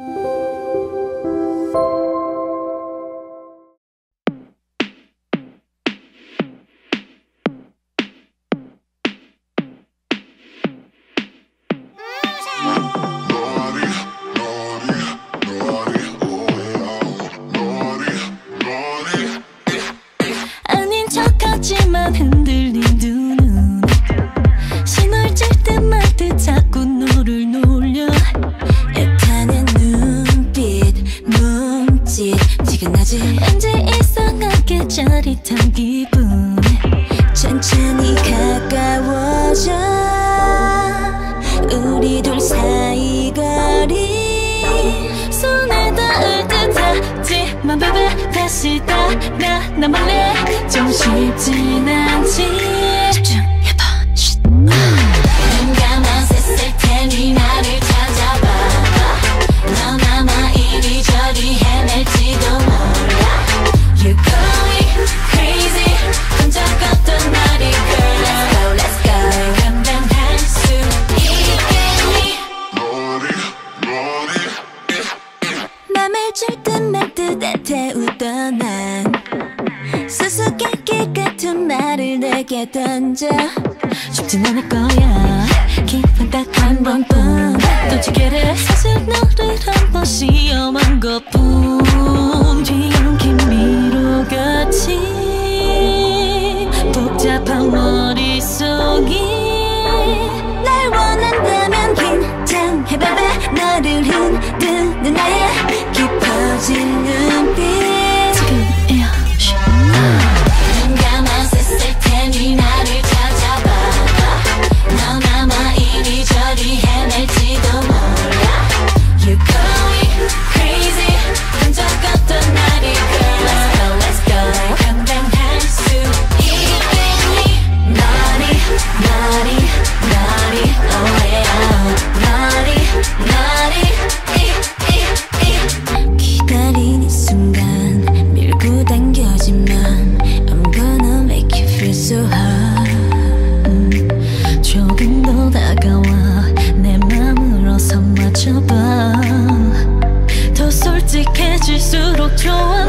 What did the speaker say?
아닌 척하지만 흔들린 두 눈 신호질 듯 말 듯 자꾸 너를 놀려 애타는 눈빛 몸짓 지근하지 왠지 이상하게 짜릿한 기분 천천히 가까워져 우리 둘 사이 거리 손에 닿을 듯하지만 baby 다시 따라 나 몰래 좀 쉽진 않지 집중해봐 눈 감아 셌을 테니 나를 찾아봐 넌 아마 이리저리 헤맬지도 몰라 You're going crazy 혼자 걷던 날이 girl Let's go 널 감당할 수 있겠니 맘을 줄 듯 말 듯 애태우던 난 수수께끼 같은 말을 내게 던져 쉽진 않을 거야 기분 딱 한 번뿐 또 지게를 사실 너를 한번 시험한 것뿐 뒤에는 김미로 같이 복잡한 머릿속이 날 원한다면 긴장해 baby 너를 흔드는 나의 깊어진 눈빛 지금이야 눈 감아 셌을 테니 나를 찾아봐 넌 아마 이리저리 헤맬지도 몰라 You're going crazy 혼자 걷던 날이 girl Let's go 날 감당할 수 있겠니 Naughty naughty naughty oh yeah Naughty naughty 기다리는 순간 밀고 당겨지만 I'm gonna make you feel so hot 조금 더 다가와 내 맘으로 손 맞춰봐 더 솔직해질수록 좋아